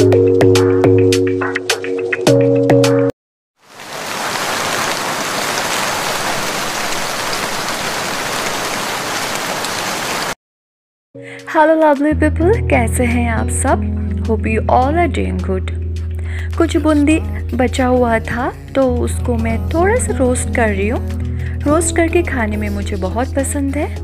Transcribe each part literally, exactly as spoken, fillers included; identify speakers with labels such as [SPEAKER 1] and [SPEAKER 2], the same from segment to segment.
[SPEAKER 1] Hello lovely people, कैसे हैं आप सब? Hope you all are doing good. कुछ बूंदी बचा हुआ था तो उसको मैं थोड़ा सा रोस्ट कर रही हूँ। रोस्ट करके खाने में मुझे बहुत पसंद है।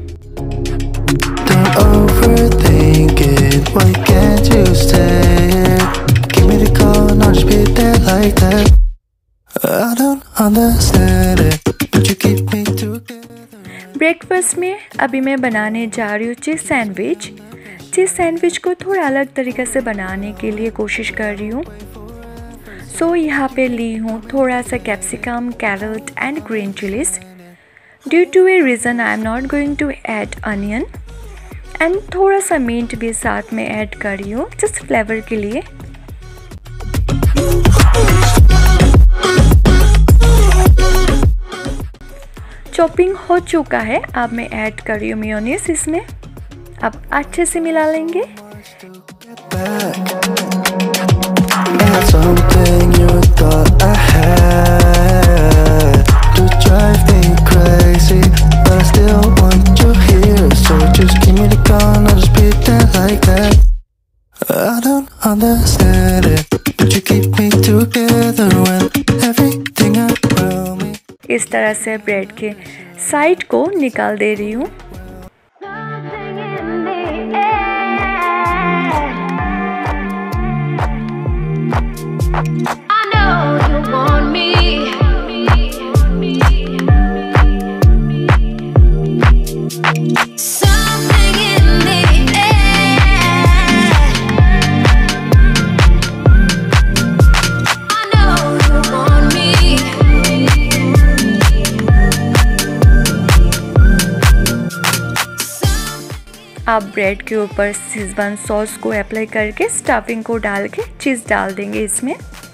[SPEAKER 1] ब्रेकफास्ट में अभी मैं बनाने जा रही हूँ चीज़ सैंडविच। चीज़ सैंडविच को थोड़ा अलग तरीके से बनाने के लिए कोशिश कर रही हूँ। सो so, यहाँ पे ली हूँ थोड़ा सा capsicum, carrot and green chillies. Due to a reason I am not going to add onion and थोड़ा सा मिंट भी साथ में ऐड कर रही हूँ जस्ट फ्लेवर के लिए। चॉपिंग हो चुका है, अब मैं ऐड कर रही हूँ मेयोनीज इसमें। अब अच्छे से मिला लेंगे। इस तरह से ब्रेड के साइड को निकाल दे रही हूँ। आप ब्रेड के ऊपर शेज़वान सॉस को अप्लाई करके स्टफिंग को डाल के चीज़ डाल देंगे इसमें।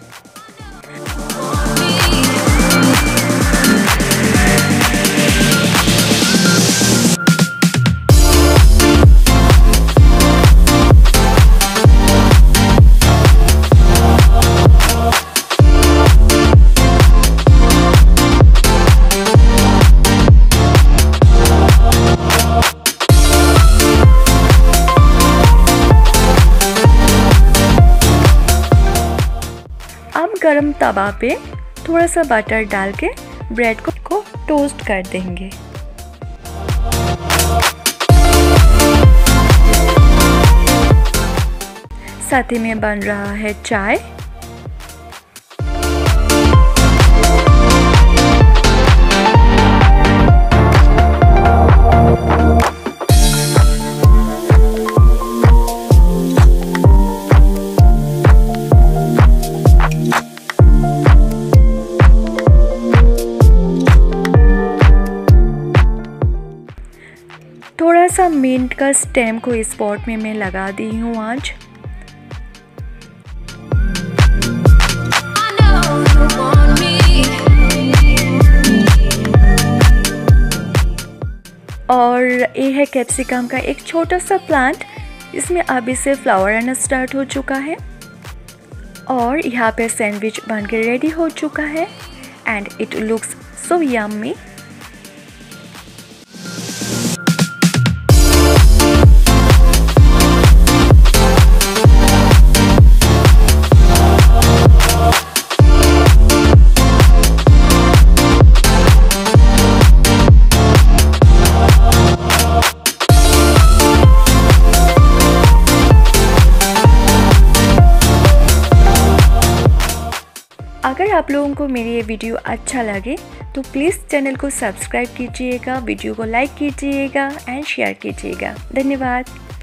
[SPEAKER 1] गरम तवा पे थोड़ा सा बटर डाल के ब्रेड को, को टोस्ट कर देंगे। साथ ही में बन रहा है चाय। थोड़ा सा मिंट का स्टेम को इस पॉट में मैं लगा दी हूँ आज। और ये है कैप्सिकम का एक छोटा सा प्लांट। इसमें अभी से फ्लावर आना स्टार्ट हो चुका है और यहाँ पे सैंडविच बन के रेडी हो चुका है and it looks so yummy. अगर आप लोगों को मेरी ये वीडियो अच्छा लगे तो प्लीज़ चैनल को सब्सक्राइब कीजिएगा, वीडियो को लाइक कीजिएगा एंड शेयर कीजिएगा। धन्यवाद।